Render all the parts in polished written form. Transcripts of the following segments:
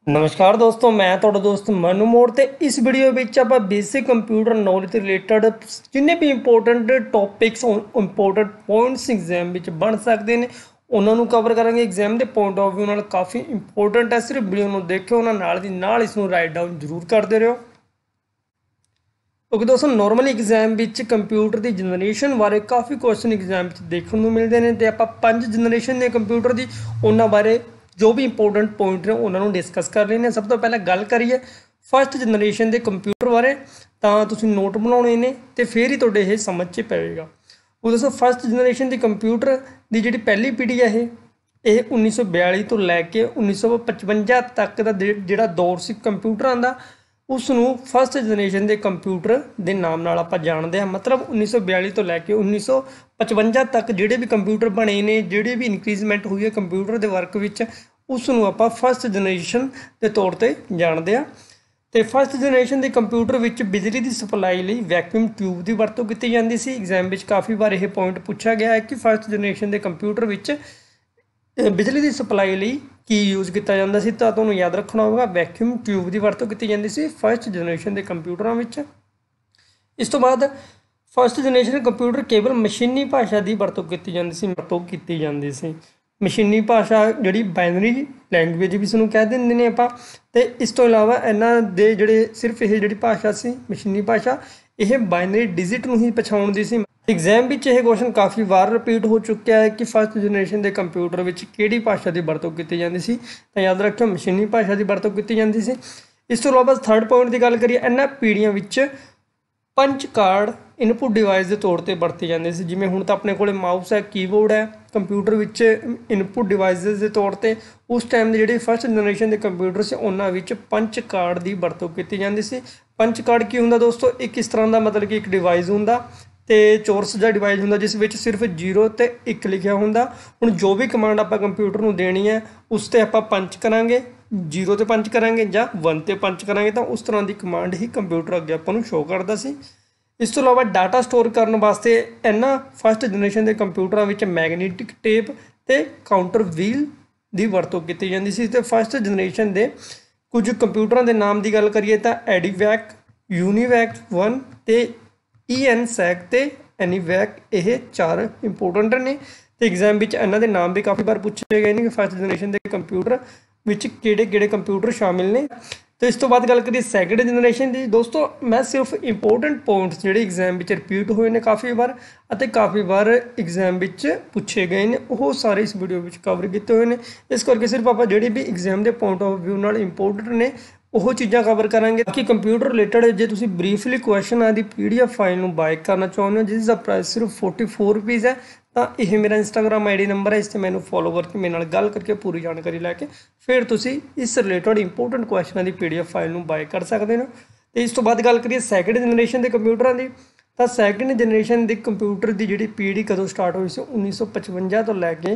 नमस्कार दोस्तों, मैं ਤੁਹਾਡਾ ਦੋਸਤ ਮਨੂ ਮੋੜ ਤੇ ਇਸ ਵੀਡੀਓ ਵਿੱਚ ਆਪਾਂ ਬੇਸਿਕ ਕੰਪਿਊਟਰ ਨੌਲੇਜ ਦੇ ਰਿਲੇਟਡ ਜਿੰਨੇ ਵੀ important topics important points exam ਵਿੱਚ ਬਣ ਸਕਦੇ ਨੇ ਉਹਨਾਂ ਨੂੰ ਕਵਰ ਕਰਾਂਗੇ। ਐਗਜ਼ਾਮ ਦੇ ਪੁਆਇੰਟ ਆਫ ਵਿਊ ਨਾਲ ਕਾਫੀ ਇੰਪੋਰਟੈਂਟ ਹੈ। ਸਿਰਫ ਵੀਡੀਓ ਨੂੰ ਦੇਖਿਓ, ਉਹਨਾਂ ਨਾਲ ਦੀ ਨਾਲ ਇਸ ਨੂੰ ਰਾਈਟ ਡਾਊਨ ਜ਼ਰੂਰ ਕਰਦੇ ਰਹੋ। ਕਿਉਂਕਿ ਦੋਸਤੋ ਨੋਰਮਲੀ ਐਗਜ਼ਾਮ ਵਿੱਚ ਕੰਪਿਊਟਰ ਦੀ ਜਨਰੇਸ਼ਨ ਬਾਰੇ ਕਾਫੀ ਕੁਐਸਚਨ ਐਗਜ਼ਾਮ ਵਿੱਚ ਦੇਖਣ ਨੂੰ ਮਿਲਦੇ ਨੇ ਤੇ ਆਪਾਂ 5 ਜਨਰੇਸ਼ਨ ਦੇ ਕੰਪਿਊਟਰ ਦੀ ਉਹਨਾਂ ਬਾਰੇ जो भी इंपोर्टेंट पॉइंट ने उन्होंने डिस्कस कर लेने। सब तो पहले गल करिए फस्ट जनरेशन के कंप्यूटर बारे, तो तुम नोट बनाने ने तो फिर ही तुहाडे ये समझ च पेगा। वो दोस्तों फस्ट जनरेशन के कंप्यूटर की जी पहली पीढ़ी है ये 1942 तो लैके 1955 तक का जोड़ा दौर से कंप्यूटरां दा उसनूं फस्ट जनरेशन के कंप्यूटर के नाम नाल आपां जानते हैं। मतलब 1942 तो लैके 1955 तक जोड़े भी कंप्यूटर बने ने, जोड़ी भी इनक्रीजमेंट हुई है कंप्यूटर के वर्क विच, उसनूं आपां फस्ट जनरेशन के तौर पर जानते हैं। तो फस्ट जनरेशन के कंप्यूटर विच बिजली की सप्लाई लई वैक्यूम ट्यूब की वरतों की जाती सी। एग्जाम में काफ़ी बार यह पॉइंट पूछा गया है कि फस्ट जनरेशन के कंप्यूटर विच बिजली की सप्लाई लई की यूज़ किया जाता सी, तो तुहानूं याद रखना होगा वैक्यूम ट्यूब की वरतों की जाती सी फस्ट जनरेशन के कंप्यूटरों विच। इस तो बाद फस्ट जनरेशन कंप्यूटर केवल मशीनी भाषा की वरतों की जाती सी। मशीनी भाषा जिहड़ी बाइनरी लैंगुएज भी इसनूं कह दिंदे ने आपां। ते इस तो इलावा इन्हां दे जिहड़े सिर्फ यह जिहड़ी भाषा सी मशीनी भाषा यह बाइनरी डिजिट नूं ही पछाउणदी सी। एग्जाम में यह क्वेश्चन काफ़ी बार रिपीट हो चुका है कि फस्ट जनरेशन के कंप्यूटर में किहड़ी भाषा की वरतों की जाती सी, तो याद रखियो मशीनी भाषा की वरतों की जाती सी। इस तो इलावा थर्ड पॉइंट की गल करिए, इन्हां पीढ़ियों विच पंच कार्ड इनपुट डिवाइस के तौर पर वरते जाते थे। जिमें हुण तां अपने कोल माउस है, कीबोर्ड है, कंप्यूटर विच इनपुट डिवाइसिस के तौर पर उस टाइम के जोड़े फस्ट जनरेशन के कंप्यूटर से उन्होंने पंच कार्ड की वरतों की जाती सी। पंच कार्ड की हुंदा दोस्तों, एक इस तरह का मतलब कि एक डिवाइस हुंदा तो चोरस जिहा डिवाइस हुंदा जिस विच सिर्फ 0 ते 1 लिखिया हुंदा। हुण जो भी कमांड आपां कंप्यूटर नूं देनी है उस ते आपां पंच करांगे, 0 ते पंच करांगे जां 1 ते पंच करांगे, तो उस तरह की कमांड ही कंप्यूटर अगे आपां नूं शो करदा सी। इस तो इलावा डाटा स्टोर करने वास्ते इन्हां फस्ट जनरेशन के कंप्यूटरों में मैगनेटिक टेप ते काउंटर व्हील की वरतों की जाती सी। ते फस्ट जनरेशन के कुछ कंप्यूटरों के नाम की गल करिए तो एडीवैक, यूनीवैक 1 ते ENSAC ते एनीवैक, ये 4 इंपोर्टेंट ने। तो एग्जाम में इन्हों के नाम भी काफ़ी बार पूछे गए हैं कि फस्ट जनरेशन के कंप्यूटर विच किहड़े कंप्यूटर शामिल ने। तो इस तो बाद गल करिए सैकंड जनरेशन की। दोस्तों मैं सिर्फ इंपोर्टेंट पॉइंट्स जोड़े एग्जाम में रिपीट हुए हैं काफ़ी बार और काफ़ी बार एग्जाम में पूछे गए हैं, वो सारे इस वीडियो में कवर किए हुए हैं। इस करके सिर्फ आप जोड़े भी एग्जाम के पॉइंट ऑफ व्यू नाल इंपोर्टेंट ने वो चीज़ां कवर करांगे। बाकी कंप्यूटर रिलेटेड जो तुसीं ब्रीफली क्वेश्चन आदि PDF फाइल में बाय करना चाहते हो जिसका प्राइस सिर्फ 44 रुपीज़ है, तो यह मेरा इंस्टाग्राम ID नंबर है, इस मैंने फॉलो करके मेरे नाल गल करके पूरी जानकारी लैके फिर तुसीं इस रिलेटेड इंपोर्टेंट क्वेश्चनों की PDF फाइल में बाय कर सकते हो। तो इस तो बाद गल करिए सैकंड जनरेशन के कंप्यूटरों की। तो सैकंड जनरेशन के कंप्यूटर की जी पीढ़ी कदों स्टार्ट हुई सी 1955 तो लैके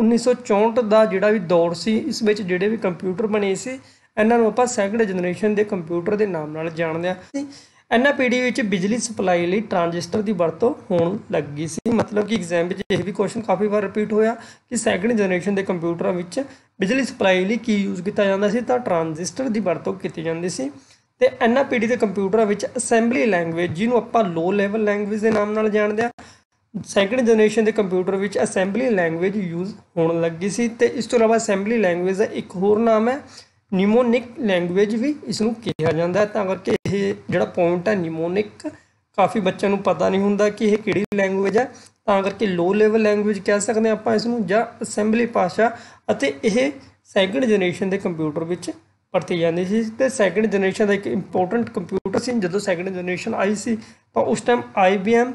1964 का जोड़ा भी दौर से इस जोड़े भी कंप्यूटर बने से इन्हों आप सैकंड जनरेशन के कंप्यूटर के नाम नाल जानते हैं। इन्हां पीढ़ी में बिजली सप्लाई लई ट्रांजिस्टर की वरतों होण लग गई सी। मतलब कि एग्जाम में यह भी क्वेश्चन काफ़ी बार रिपीट होया कि सैकंड जनरेशन के कंप्यूटरों में बिजली सप्लाई लई की यूज़ किया जाता सी, तो ट्रांजिस्टर की वरतों की जाती सी। ते इन्हां पीढ़ी के कंप्यूटरों में असैंबली लैंगुएज जिन्हों आप लो लैवल लैंगुएज के नाम नाल जानते हैं, सैकंड जनरेशन के कंप्यूटर में असैंबली लैंगुएज यूज़ होने लग गई सी। ते इस तो इलावा असैंबली लैंगुएज का एक होर नाम है निमोनिक लैंगुएज भी इसनूं कहा जाता है। तो करके ये जोड़ा पॉइंट है निमोनिक काफ़ी बच्चों को पता नहीं होंदा कि यह किहड़ी लैंगुएज है, तो करके लो लैवल लैंगुएज कह सकते हैं आप इसनूं जां असैंबली भाषा। अते यह सैकंड जनरेशन के कंप्यूटर में वरती जाती सी। ते सैकंड जनरेशन का एक इंपोर्टेंट कंप्यूटर सी जदों सैकंड जनरेशन आई सी, तो उस टाइम IBM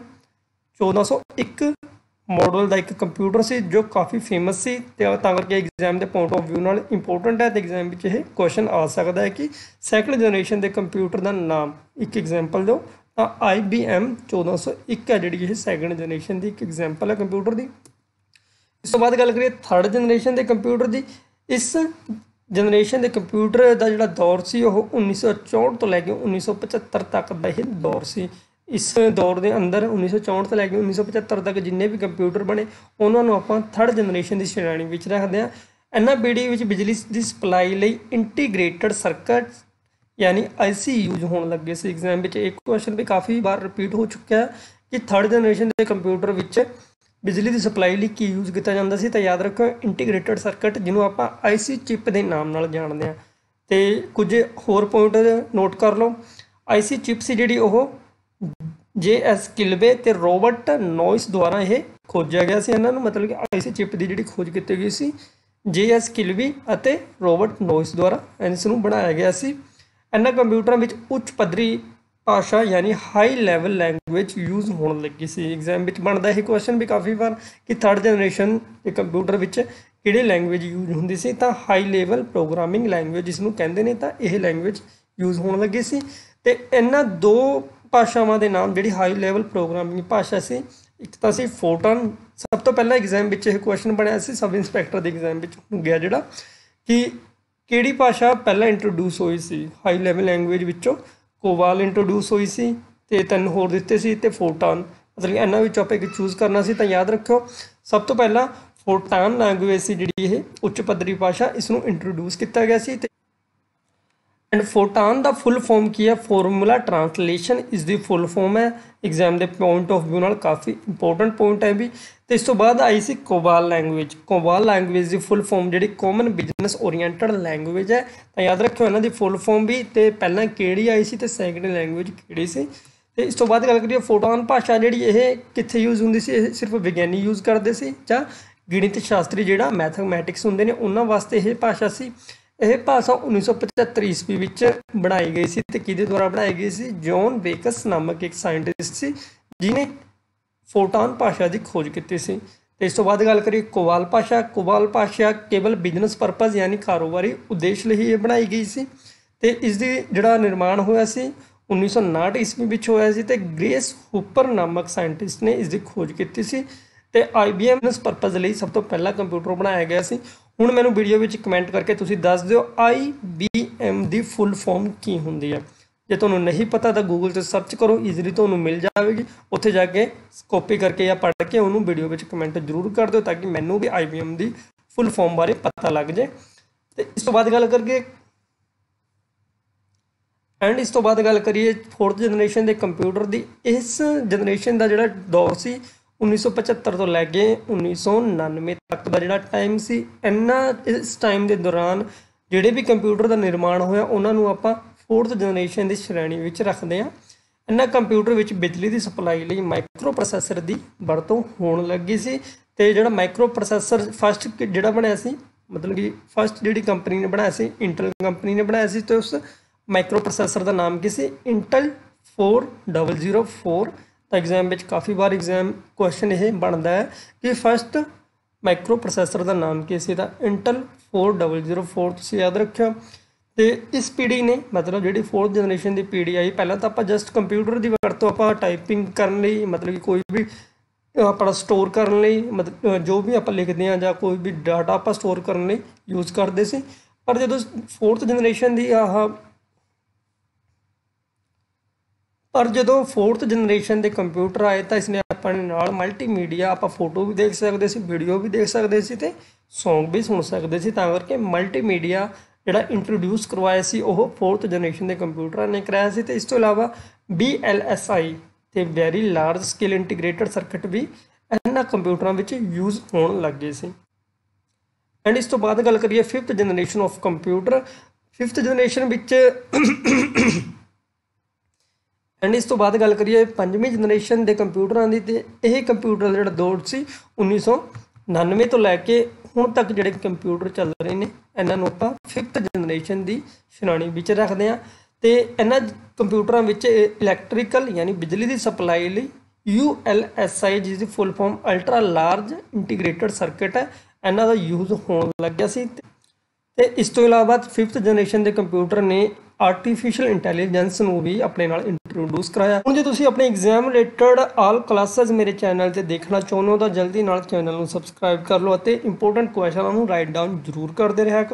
1401 मॉडल का एक कंप्यूटर से जो काफ़ी फेमस सी। तो करके एग्जाम के पॉइंट ऑफ व्यू नाल इंपोर्टेंट है। तो एग्जाम में यह क्वेश्चन आ सकता है कि सैकंड जनरेशन के कंप्यूटर का नाम एक एग्जाम्पल दो, तो IBM 1401 है जी सैकंड जनरेशन की एक एग्जाम्पल है कंप्यूटर की। इस तो बाद गल करिए थर्ड जनरेशन के कंप्यूटर की। इस जनरेशन के कंप्यूटर का जोड़ा दौर से 1964 तो लैके 1975 तक का यह दौर से। इस दौर के अंदर 1964 से लैके 1975 तक जिन्ने भी कंप्यूटर बने उन्होंने आप थर्ड जनरेशन की श्रेणी में रखते हैं। ਇਹਨਾਂ ਪੀੜ੍ਹੀ ਵਿੱਚ ਬਿਜਲੀ ਦੀ ਸਪਲਾਈ ਲਈ ਇੰਟੀਗ੍ਰੇਟਡ ਸਰਕਟ यानी IC यूज होने लगे से एग्जाम में। एक क्वेश्चन भी काफ़ी बार रिपीट हो चुका है कि थर्ड जनरेशन के कंप्यूटर विच बिजली की सप्लाई लिए की यूज किया जाता सी। तो याद रखो इंटीग्रेटेड सर्किट जिन्हों आप IC चिप के नाम नाल जानते हैं। तो कुछ होर पॉइंट नोट कर लो। IC चिप सी जी JS किल्वे ते रॉबर्ट नॉइस द्वारा यह खोजा गया से। इन्होंने मतलब कि IC चिप की जी खोज की गई सी JS किल्वी और रॉबर्ट नॉइस द्वारा इसनूं बनाया गया सी। इन्हां कंप्यूटरों में उच्च पद्धरी भाषा यानी हाई लैवल लैंगुएज यूज होने लगी सी। एग्जाम में बनता है क्वेश्चन भी काफ़ी बार कि थर्ड जनरेशन के कंप्यूटर में किहड़ी लैंगुएज यूज होंदी सी। तो हाई लैवल प्रोग्रामिंग लैंगुएज जिसनूं कहंदे ने, तो यह लैंगुएज यूज होने लगी सी। ते इन्हां दो भाषावां दे नाम जिहड़ी हाई लैवल प्रोग्रामिंग भाषा सी, एक तो सी फोटन। सब तो पहला एग्जाम में यह क्वेश्चन बनया सी सब इंस्पैक्टर के एग्जाम में हो गया जिहड़ा कि किहड़ी भाषा पहला इंट्रोड्यूस हुई सी। हाई लैवल लैंगुएज विचों कोवाल इंट्रोड्यूस हुई सी ते 3 होर दिते सी ते फोटान। मतलब इन्हां विचों आपां एक चूज करना सी। तो याद रखो सब तो पहला फोटान लैंगुएज सी जिहड़ी ये उच्च पद्धरी भाषा इसनूं इंट्रोड्यूस किया गया सी। एंड फोटान का फुल फॉर्म की है फॉर्मूला ट्रांसलेशन इस दी फुल फॉर्म है। एग्जाम के पॉइंट ऑफ व्यू नाल काफ़ी इंपोर्टेंट पॉइंट है भी। तो इस तो बाद आई सी कोवाल लैंगुएज। कोवाल लैंगुएज की फुल फॉर्म जी कॉमन बिजनेस ओरिएंटेड लैंगुएज है। तो याद रखो इन्हों की फुल फॉर्म भी तो पहला किहड़ी आई सी तो सैकेंड लैंगुएज किहड़ी सी। तो इस तो बाद गल करिए फोटान भाषा जी ये कित्थे यूज होंदी सी, सिर्फ विग्यानी यूज करते सी जां गणित शास्त्री जिहड़ा मैथमैटिक्स होंदे ने उन्हां वास्ते यह भाषा सी। यह भाषा 1975 ईस्वी विच बनाई गई सी। ते किहदे द्वारा बनाई गई सी? जॉन बेकस नामक एक साइंटिस्ट सी जिन्हें फोटान भाषा की खोज की सी। तो इस तो बाद गल करिए कोवाल भाषा। कोवाल भाषा केवल बिजनेस परपज़ यानी कारोबारी उद्देश्य लिए ही बनाई गई सी। ते इसदी जिहड़ा निर्माण होया सी 1959 ईस्वी विच होया सी। ते ग्रेस हुपर नामक साइंटिस्ट ने इसकी खोज की सी। ते IBM बिजनेस परपज़ लिए सब तो पहला कंप्यूटर बनाया गया सी। हुण मैनूं वीडियो में कमेंट करके तुसीं दस दिओ IBM की फुल फॉर्म की हुंदी है। जे तुहानूं नहीं पता तो गूगल से सर्च करो, ईजिली तुहानूं मिल जाएगी। उत्थे जाके कॉपी करके या पढ़ के उन्होंने वीडियो में कमेंट जरूर कर दो ताकि मैनूं भी IBM की फुल फॉर्म बारे पता लग जाए। तो इस तो बाद गल करके इस तो बाद गल करिए फोर्थ जनरेशन के कंप्यूटर की। इस जनरेशन का जिहड़ा दौर सी 1975 तो लैके 1999 तक का जिहड़ा टाइम सी। इस टाइम के दौरान जिहड़े भी कंप्यूटर का निर्माण होया उन्होंने आपां फोर्थ जनरेशन की श्रेणी में रखते हैं। इन्हां कंप्यूटर विच बिजली की सप्लाई लिए माइक्रो प्रोसैसर की वरतों होने लगी सी। ते जिहड़ा माइक्रो प्रोसैसर फस्ट जिहड़ा बनया सी, मतलब कि फस्ट जिहड़ी कंपनी ने बनाया सी इंटल कंपनी ने बनाया सी। तो उस माइक्रो प्रोसैसर का नाम की सी इंटल 4004। तो एग्जाम में काफ़ी बार एग्जाम क्वेश्चन यह बनता है कि फस्ट माइक्रो प्रोसैसर का नाम की सी। तो इंटल 4004 तुसीं याद रखियो। तो इस पीढ़ी ने मतलब जी फोर्थ जनरेशन की पीढ़ी आई, पहला तो आप जस्ट कंप्यूटर की वरतों आप टाइपिंग करने, मतलब कि कोई भी अपना स्टोर करने, मतलब जो भी आप लिखते हैं या कोई भी डाटा आप स्टोर करने यूज करते सी। पर जो फोर्थ जनरेशन की पर जो फोर्थ जनरेशन के कंप्यूटर आए तो इसने अपने नाल मल्टीमीडिया आप फोटो भी देख सकते सी, वीडियो भी देख सकते सी ते सॉन्ग भी सुन सकते सी। तां करके मल्टीमीडिया जिहड़ा इंट्रोड्यूस करवाया सी ओह फोर्थ जनरेशन के कंप्यूटर ने कराया सी। ते इस तो इलावा VLSI ते very large scale integrated circuit भी इन्हां कंप्यूटरों में यूज होने लग गए सी। एंड इस तो बाद गल करिए fifth generation of computer. Fifth generation and इस तो बाद गल करिए पंजवीं जनरेशन के कंप्यूटरों की। तो यह कंप्यूटर का जो दौर से 1999 तो लैके हुण तक जोड़े कंप्यूटर चल रहे हैं इन्हों आप फिफ्थ जनरेशन की श्रेणी में रखते हैं। तो इन्होंने कंप्यूटरों में इलैक्ट्रिकल यानी बिजली की सप्लाई लिए ULSI जिसकी full form ultra large integrated circuit है, इन्हों का यूज होने लग गया सी। तो इस तो इलावा फिफ्थ जनरेशन के कंप्यूटर ने आर्टिफिशियल इंटैलीजेंस को भी अपने नाल इंट्रोड्यूस कराया। हुण जे तुसीं अपने एग्जाम रिलेटेड आल क्लासेस मेरे चैनल से देखना चाहते हो तो जल्दी नाल चैनल को सबसक्राइब कर लो और इंपोर्टेंट क्वेश्चनों को राइट डाउन जरूर करते रहा करो।